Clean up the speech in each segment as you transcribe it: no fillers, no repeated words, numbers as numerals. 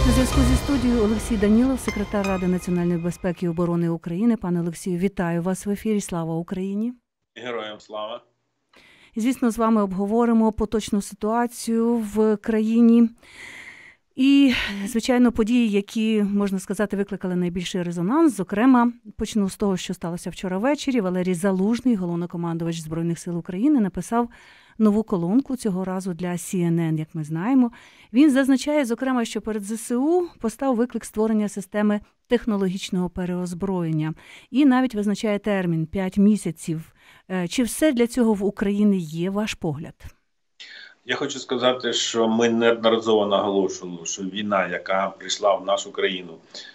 На зв'язку зі студією Олексій Данілов, секретар Ради національної безпеки і оборони України. Пане Олексію, вітаю вас в ефірі. Слава Україні! Героям слава! І, звісно, з вами обговоримо поточну ситуацію в країні. І, звичайно, події, які, можна сказати, викликали найбільший резонанс. Зокрема, почну з того, що сталося вчора ввечері. Валерій Залужний, головнокомандувач Збройних сил України, написав нову колонку, цього разу для CNN, як ми знаємо. Він зазначає, зокрема, що перед ЗСУ постав виклик створення системи технологічного переозброєння. І навіть визначає термін – 5 місяців. Чи все для цього в Україні є, ваш погляд? Я хочу сказати, що ми неодноразово наголошували, що війна, яка прийшла в нашу країну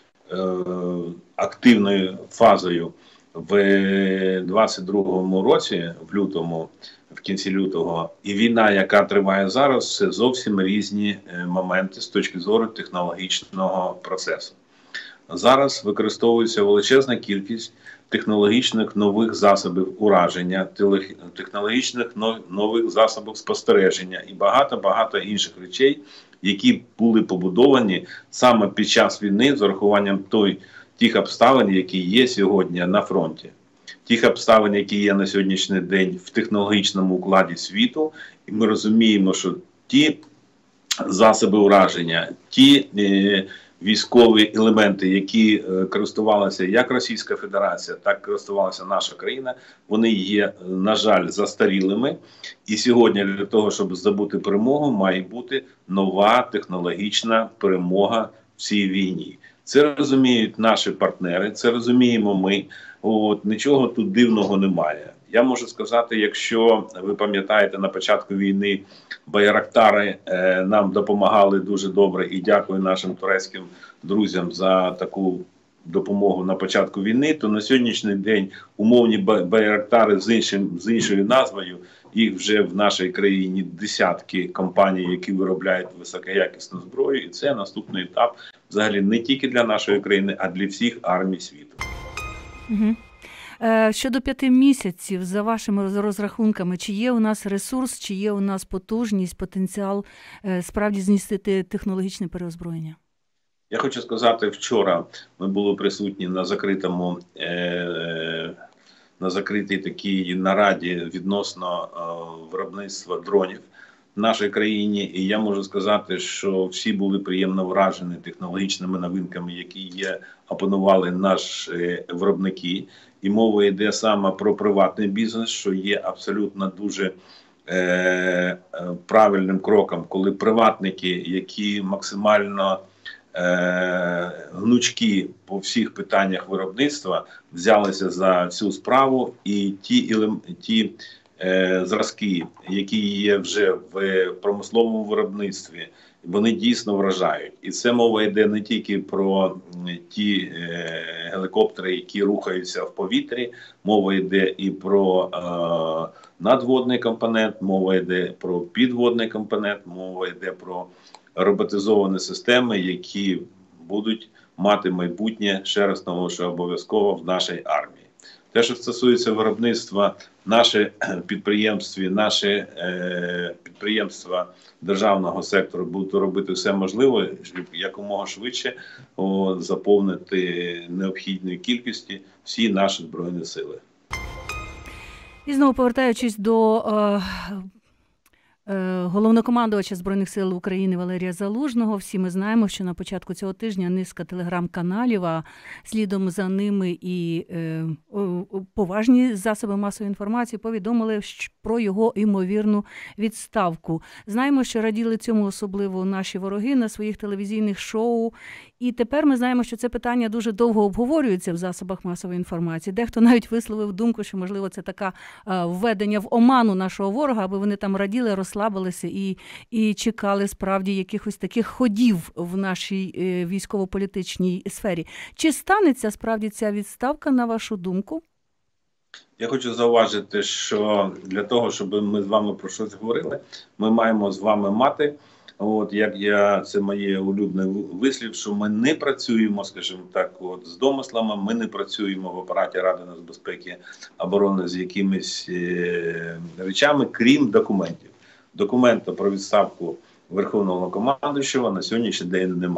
активною фазою в 22-му році, в лютому, в кінці лютого, і війна, яка триває зараз, це зовсім різні моменти з точки зору технологічного процесу. Зараз використовується величезна кількість технологічних нових засобів ураження, технологічних нових засобів спостереження і багато-багато інших речей, які були побудовані саме під час війни з урахуванням тих обставин, які є сьогодні на фронті. Тих обставин, які є на сьогоднішній день в технологічному укладі світу, і ми розуміємо, що ті засоби ураження, ті військові елементи, які користувалася як Російська Федерація, так і користувалася наша країна, вони є, на жаль, застарілими. І сьогодні для того, щоб здобути перемогу, має бути нова технологічна перемога в цій війні. Це розуміють наші партнери, це розуміємо ми. Нічого тут дивного немає. Я можу сказати, якщо ви пам'ятаєте, на початку війни Байрактари нам допомагали дуже добре, і дякую нашим турецьким друзям за таку допомогу на початку війни, то на сьогоднішній день умовні Байрактари з іншою назвою, їх вже в нашій країні десятки компаній, які виробляють високоякісну зброю, і це наступний етап взагалі не тільки для нашої країни, а для всіх армій світу. Угу. Щодо 5 місяців, за вашими розрахунками, чи є у нас ресурс, чи є у нас потужність, потенціал справді здійснити технологічне переозброєння? Я хочу сказати, вчора ми були присутні на закритій такій нараді відносно виробництва дронів в нашій країні. І я можу сказати, що всі були приємно вражені технологічними новинками, які опанували наші виробники. І мова йде саме про приватний бізнес, що є абсолютно дуже правильним кроком, коли приватники, які максимально гнучкі по всіх питаннях виробництва, взялися за цю справу, і ті зразки, які є вже в промисловому виробництві, вони дійсно вражають. І це мова йде не тільки про ті гелікоптери, які рухаються в повітрі, мова йде і про надводний компонент, мова йде про підводний компонент, мова йде про роботизовані системи, які будуть мати майбутнє, ще раз наголошую, обов'язково в нашій армії. Те, що стосується виробництва, наші підприємства державного сектору будуть робити все можливе, щоб якомога швидше заповнити необхідною кількістю всі наші Збройні Сили. І знову повертаючись до головнокомандувача Збройних сил України Валерія Залужного. Всі ми знаємо, що на початку цього тижня низка телеграм-каналів, а слідом за ними і поважні засоби масової інформації повідомили про його ймовірну відставку. Знаємо, що раділи цьому особливо наші вороги на своїх телевізійних шоу. І тепер ми знаємо, що це питання дуже довго обговорюється в засобах масової інформації. Дехто навіть висловив думку, що, можливо, це таке введення в оману нашого ворога, аби вони там раділи, розслабилися і чекали справді якихось таких ходів в нашій військово-політичній сфері. Чи станеться справді ця відставка, на вашу думку? Я хочу зауважити, що для того, щоб ми з вами про щось говорили, ми маємо з вами мати, це моє улюблений вислів, що ми не працюємо, скажімо так, з домислами, ми не працюємо в апараті Ради нацбезпеки оборони з якимись речами, крім документів. Документа про відставку Верховного Головнокомандуючого на сьогоднішній день немає.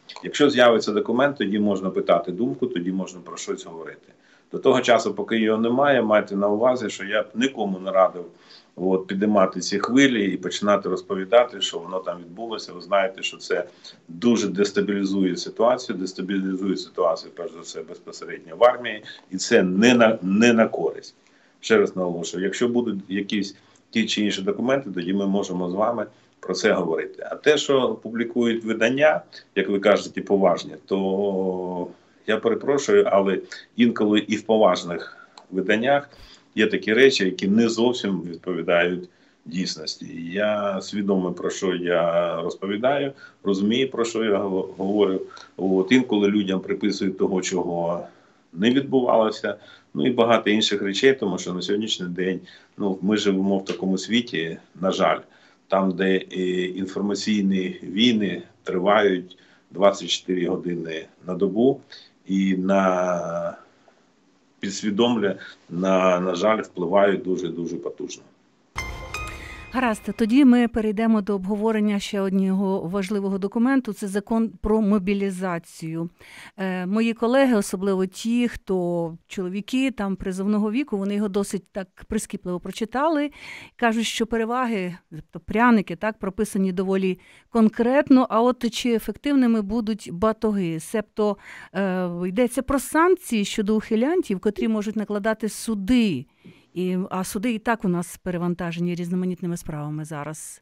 Якщо з'явиться документ, тоді можна питати думку, тоді можна про щось говорити. До того часу, поки його немає, майте на увазі, що я б нікому не радив підіймати ці хвилі і починати розповідати, що воно там відбулося. Ви знаєте, що це дуже дестабілізує ситуацію, перш за все, безпосередньо в армії, і це не на користь. Ще раз наголошую, якщо будуть якісь ті чи інші документи, тоді ми можемо з вами про це говорити. А те, що публікують видання, як ви кажете, поважні, то я перепрошую, але інколи і в поважних виданнях є такі речі, які не зовсім відповідають дійсності. Я свідомий, про що я розповідаю, розумію, про що я говорю. Інколи людям приписують того, чого не відбувалося, і багато інших речей, тому що на сьогоднішній день ми живемо в такому світі, на жаль, там, де інформаційні війни тривають 24 години на добу, і на підсвідомлення, на жаль, впливають дуже-дуже потужно. Гаразд, тоді ми перейдемо до обговорення ще одного важливого документу – це закон про мобілізацію. Мої колеги, особливо ті, хто чоловіки там призовного віку, вони його досить так прискіпливо прочитали, кажуть, що переваги, тобто пряники, так, прописані доволі конкретно, а от чи ефективними будуть батоги, себто йдеться про санкції щодо ухилянтів, котрі можуть накладати суди. А суди і так у нас перевантажені різноманітними справами зараз.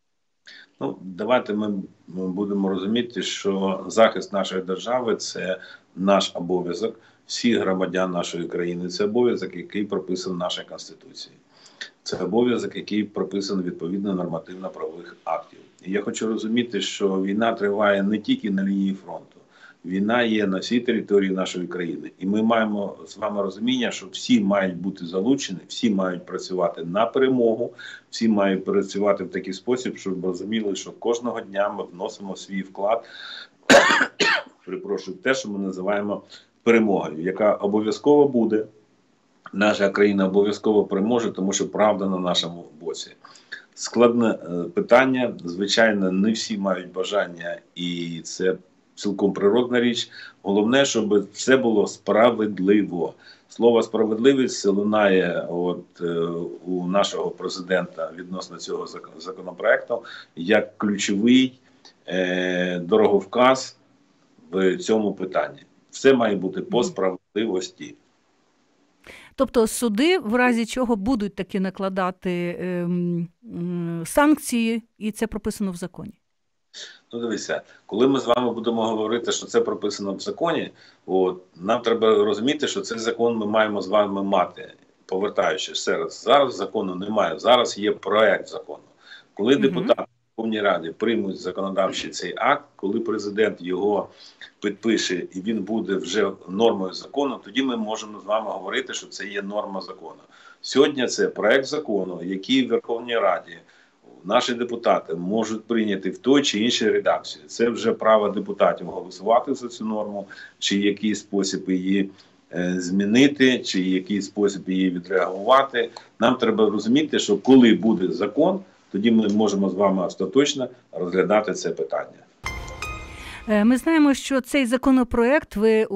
Давайте ми будемо розуміти, що захист нашої держави – це наш обов'язок. Всіх громадян нашої країни – це обов'язок, який прописаний в нашій Конституції. Це обов'язок, який прописаний відповідно нормативно-правових актів. І я хочу розуміти, що війна триває не тільки на лінії фронту. Війна є на всій території нашої країни. І ми маємо з вами розуміння, що всі мають бути залучені, всі мають працювати на перемогу, всі мають працювати в такий спосіб, щоб розуміли, що кожного дня ми вносимо свій вклад, те, що ми називаємо перемогою, яка обов'язково буде. Наша країна обов'язково переможе, тому що правда на нашому боці. Складне питання, звичайно, не всі мають бажання, і це цілком природна річ. Головне, щоб це було справедливо. Слово «справедливість» лунає у нашого президента відносно цього законопроекту як ключовий дороговказ в цьому питанні. Все має бути по справедливості. Тобто суди, в разі чого, будуть таки накладати санкції, і це прописано в законі? Дивіться, коли ми з вами будемо говорити, що це прописано в законі, нам треба розуміти, що цей закон ми маємо з вами мати. Повертаючись зараз закону немає, зараз є проект закону. Коли депутати в Верховній Раді приймуть законодавчий цей акт, коли президент його підпише і він буде вже нормою закону, тоді ми можемо з вами говорити, що це є норма закону. Сьогодні це проект закону, який в Верховній Раді наші депутати можуть прийняти в той чи іншій редакції. Це вже право депутатів голосувати за цю норму, чи якийсь спосіб її змінити, чи який спосіб її відреагувати. Нам треба розуміти, що коли буде закон, тоді ми можемо з вами остаточно розглядати це питання. Ми знаємо, що цей законопроект, ви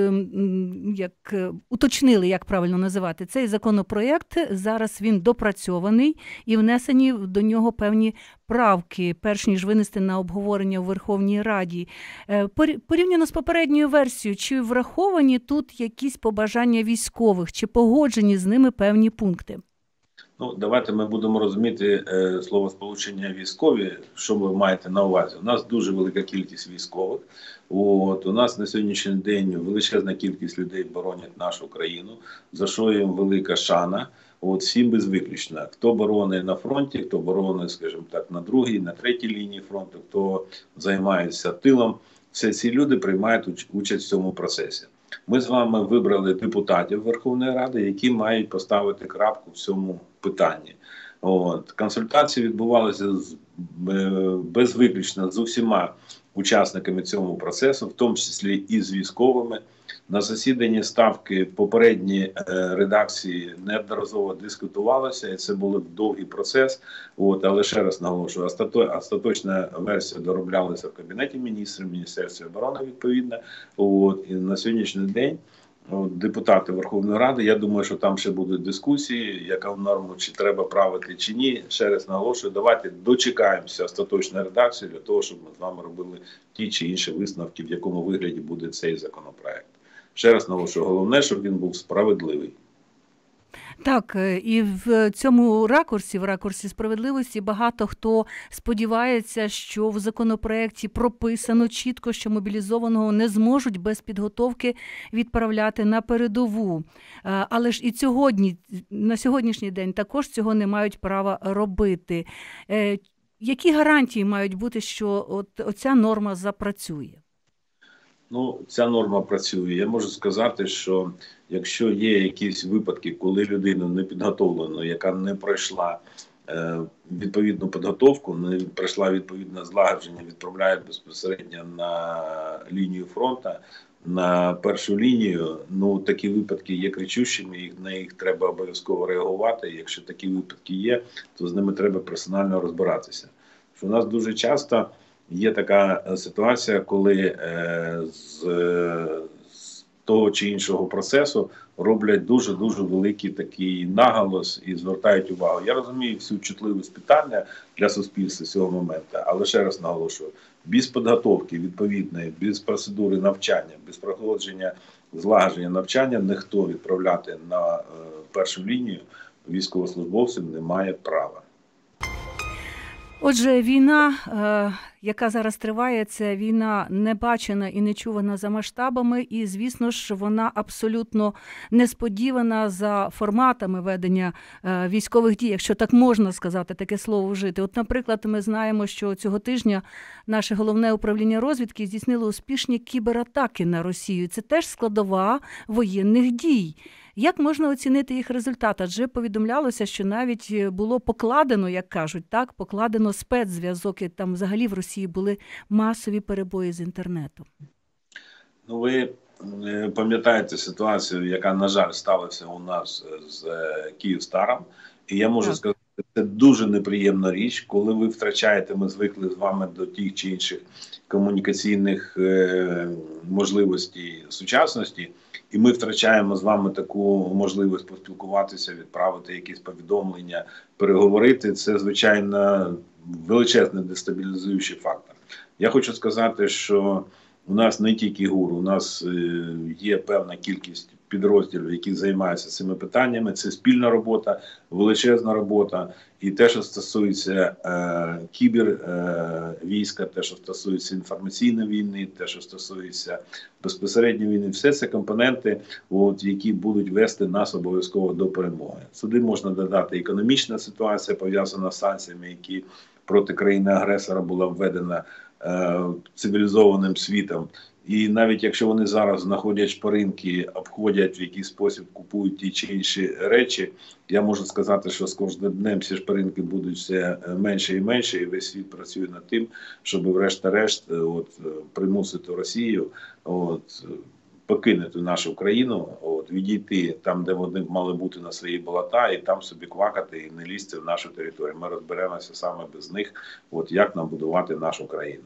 уточнили, як правильно називати, цей законопроект, зараз він допрацьований і внесені до нього певні правки, перш ніж винести на обговорення у Верховній Раді. Порівняно з попередньою версією, чи враховані тут якісь побажання військових, чи погоджені з ними певні пункти? Давайте ми будемо розуміти словосполучення «військові», що ви маєте на увазі. У нас дуже велика кількість військових. У нас на сьогоднішній день величезна кількість людей боронять нашу країну, за що їм велика шана. Всім безвиключно. Хто боронить на фронті, хто боронить, скажімо так, на другій, на третій лінії фронту, хто займається тилом. Всі ці люди приймають участь в цьому процесі. Ми з вами вибрали депутатів Верховної Ради, які мають поставити крапку в цьому питанні. Консультації відбувалися безвиключно з усіма учасниками цього процесу, в тому числі і з військовими. На засіданні Ставки попередні редакції неодноразово дискутувалися, і це був довгий процес. Але ще раз наголошую, остаточна версія дороблялася в Кабінеті міністрів, Міністерстві оборони відповідно. І на сьогоднішній день депутати Верховної Ради, я думаю, що там ще будуть дискусії, яка норму, чи треба правити, чи ні. Ще раз наголошую, давайте дочекаємося остаточної редакції для того, щоб ми з вами робили ті чи інші висновки, в якому вигляді буде цей законопроект. Ще раз наголошую, головне, щоб він був справедливий. Так, і в цьому ракурсі, в ракурсі справедливості, багато хто сподівається, що в законопроекті прописано чітко, що мобілізованого не зможуть без підготовки відправляти на передову. Але ж і на сьогоднішній день також цього не мають права робити. Які гарантії мають бути, що оця норма запрацює? Ця норма працює. Я можу сказати, що якщо є якісь випадки, коли людина не підготовлена, яка не пройшла відповідну підготовку, не пройшла відповідне злагодження, відправляють безпосередньо на лінію фронту, на першу лінію, такі випадки є кричущими, на їх треба обов'язково реагувати. Якщо такі випадки є, то з ними треба персонально розбиратися. Що у нас дуже часто є така ситуація, коли з того чи іншого процесу роблять дуже-дуже великий такий наголос і звертають увагу. Я розумію всю чутливість питання для суспільства з цього моменту, але ще раз наголошую, без підготовки відповідної, без процедури навчання, без проходження злагодження навчання ніхто відправляти на першу лінію військовослужбовців не має права. Отже, війна, яка зараз триває, це війна не бачена і не чувана за масштабами, і, звісно ж, вона абсолютно несподівана за форматами ведення військових дій, якщо так можна сказати, таке слово вжити. Наприклад, ми знаємо, що цього тижня наше Головне управління розвідки здійснило успішні кібератаки на Росію. Це теж складова воєнних дій. Як можна оцінити їх результат? Адже повідомлялося, що навіть було покладено, як кажуть, покладено спецзв'язок, і там взагалі в Росії були масові перебої з інтернету. Ви пам'ятаєте ситуацію, яка, на жаль, сталася у нас з Київстаром. І я можу сказати, це дуже неприємна річ, коли ви втрачаєте, ми звикли з вами до тих чи інших комунікаційних можливостей сучасності, і ми втрачаємо з вами таку можливість поспілкуватися, відправити якісь повідомлення, переговорити. Це, звичайно, величезний дестабілізуючий фактор. Я хочу сказати, що у нас не тільки ГУР, у нас є певна кількість підрозділів, які займаються цими питаннями. Це спільна робота, величезна робота. І те, що стосується кібервійська, те, що стосується інформаційної війни, те, що стосується безпосередньої війни, все це компоненти, які будуть вести нас обов'язково до перемоги. Сюди можна додати економічна ситуація, пов'язана з санкціями, які проти країни-агресора була введена цивілізованим світом. І навіть якщо вони зараз знаходять шпаринки, обходять в якийсь спосіб, купують ті чи інші речі, я можу сказати, що з кожним днем ці шпаринки будуть все менше і менше, і весь світ працює над тим, щоб врешті-решт примусити Росію покинути нашу країну, відійти там, де вони мали бути на свої болота, і там собі квакати і не лізти в нашу територію. Ми розберемося саме без них, як нам будувати нашу країну.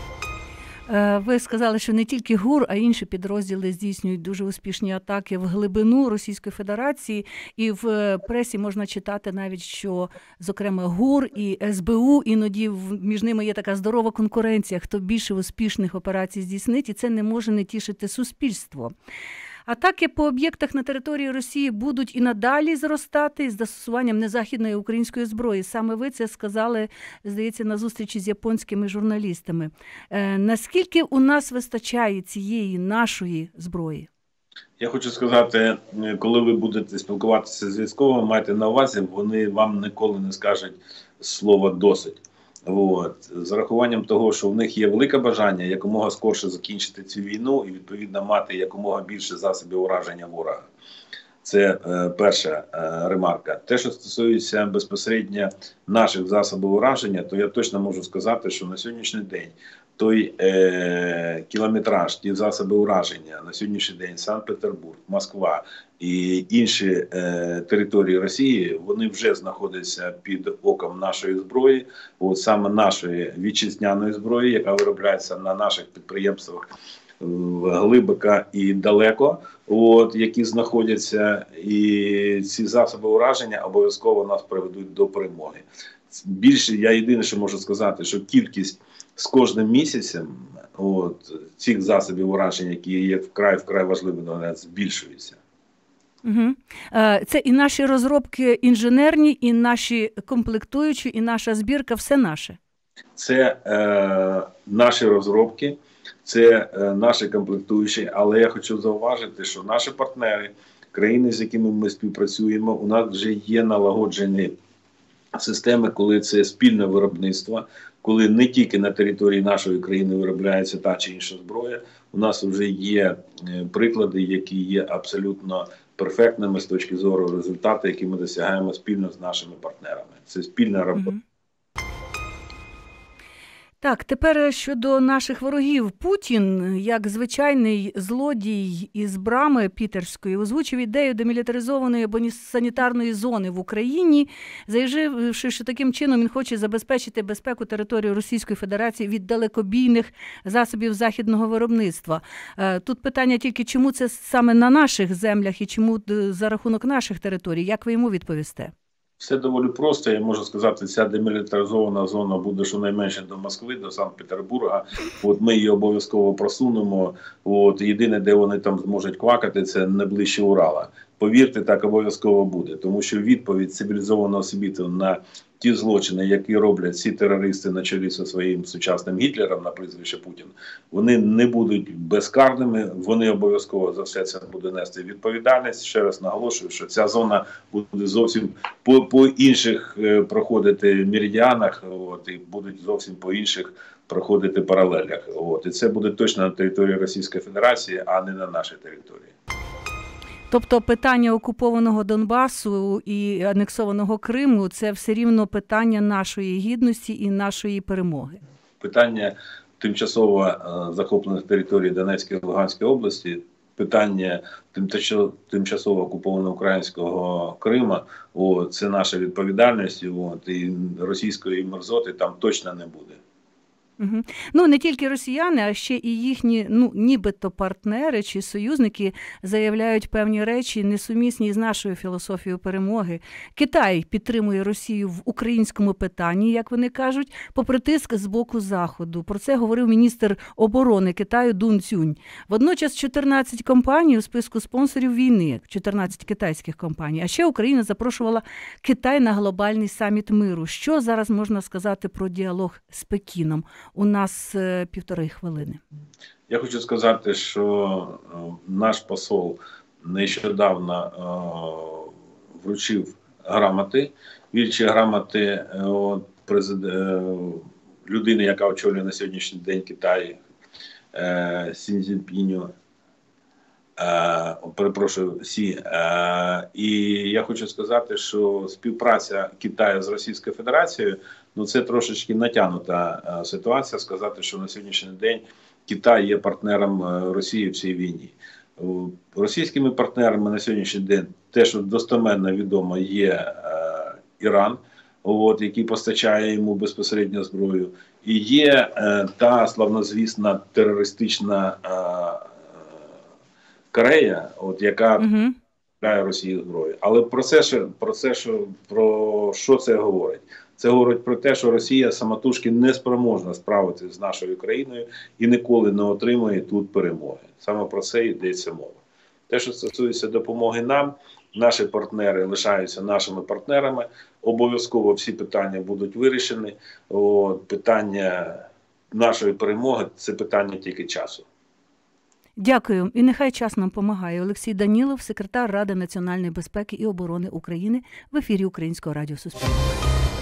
Ви сказали, що не тільки ГУР, а інші підрозділи здійснюють дуже успішні атаки в глибину Російської Федерації. І в пресі можна читати навіть, що, зокрема, ГУР і СБУ, іноді між ними є така здорова конкуренція, хто більше успішних операцій здійснить, і це не може не тішити суспільство. Атаки по об'єктах на території Росії будуть і надалі зростати з застосуванням незахідної української зброї. Саме ви це сказали, здається, на зустрічі з японськими журналістами. Наскільки у нас вистачає цієї нашої зброї? Я хочу сказати, коли ви будете спілкуватися з військовими, майте на увазі, вони вам ніколи не скажуть слово «досить». З урахуванням того, що в них є велике бажання якомога скорше закінчити цю війну і, відповідно, мати якомога більше засобів ураження ворога. Це перша ремарка. Те, що стосується безпосередньо наших засобів ураження, то я точно можу сказати, що на сьогоднішній день той кілометраж, ті засоби ураження на сьогоднішній день Санкт-Петербург, Москва і інші території Росії, вони вже знаходяться під оком нашої зброї, от саме нашої вітчизняної зброї, яка виробляється на наших підприємствах глибоко і далеко, от, які знаходяться, і ці засоби ураження обов'язково нас приведуть до перемоги. Більше, я єдине, що можу сказати, що кількість з кожним місяцем от, цих засобів ураження, які є вкрай важливими, збільшується. Угу. Це і наші розробки інженерні, і наші комплектуючі, і наша збірка, все наше? Це наші розробки, це наші комплектуючі, але я хочу зауважити, що наші партнери, країни, з якими ми співпрацюємо, у нас вже є налагоджені системи, коли це спільне виробництво, коли не тільки на території нашої країни виробляється та чи інша зброя, у нас вже є приклади, які є абсолютно перфектними з точки зору результату, які ми досягаємо спільно з нашими партнерами. Це спільна робота. Так, тепер щодо наших ворогів. Путін, як звичайний злодій із брами пітерської, озвучив ідею демілітаризованої або санітарної зони в Україні, заявивши, що таким чином він хоче забезпечити безпеку території Російської Федерації від далекобійних засобів західного виробництва. Тут питання тільки, чому це саме на наших землях і чому за рахунок наших територій? Як ви йому відповісте? Все доволі просто, я можу сказати, ця демілітаризована зона буде щонайменше до Москви, до Санкт-Петербурга. От ми її обов'язково просунемо. От єдине, де вони там зможуть квакати, це не ближче Урала. Повірте, так обов'язково буде, тому що відповідь цивілізованого світу на ті злочини, які роблять ці терористи на чолі зі своїм сучасним Гітлером на прізвище Путін, вони не будуть безкарними, вони обов'язково за все це будуть нести відповідальність. Ще раз наголошую, що ця зона буде зовсім по інших проходити меридіанах, от, і будуть зовсім по інших проходити паралелях. От, і це буде точно на території Російської Федерації, а не на нашій території. Тобто питання окупованого Донбасу і анексованого Криму – це все рівно питання нашої гідності і нашої перемоги? Питання тимчасово захоплених територій Донецької і Луганської області, питання тимчасово окупованого українського Крима – це наша відповідальність, і російської мерзоти там точно не буде. Угу. Ну, не тільки росіяни, а ще і їхні, нібито партнери чи союзники заявляють певні речі, несумісні з нашою філософією перемоги. Китай підтримує Росію в українському питанні, як вони кажуть, попри тиск з боку Заходу. Про це говорив міністр оборони Китаю Дун Цюнь. Водночас 14 компаній у списку спонсорів війни, 14 китайських компаній. А ще Україна запрошувала Китай на глобальний саміт миру. Що зараз можна сказати про діалог з Пекіном? У нас 1,5 хвилини. Я хочу сказати, що наш посол нещодавно вручив грамоти, вірчі грамоти людини, яка очолює на сьогоднішній день Китай, Сі Цзіньпіню, і я хочу сказати, що співпраця Китаю з Російською Федерацією, це трошечки натягнута ситуація, сказати, що на сьогоднішній день Китай є партнером Росії в цій війні. Російськими партнерами на сьогоднішній день, те, що достеменно відомо, є Іран, який постачає йому безпосередньо зброю, і є та славнозвісна терористична Корея, яка купляє Росії зброю. Але про що це говорить? Це говорить про те, що Росія самотужки не спроможна справитися з нашою країною і ніколи не отримує тут перемоги. Саме про це йдеться мова. Те, що стосується допомоги нам, наші партнери лишаються нашими партнерами. Обов'язково всі питання будуть вирішені. Питання нашої перемоги – це питання тільки часу. Дякую. І нехай час нам помагає. Олексій Данілов, секретар Ради національної безпеки і оборони України в ефірі Українського радіо Суспільного.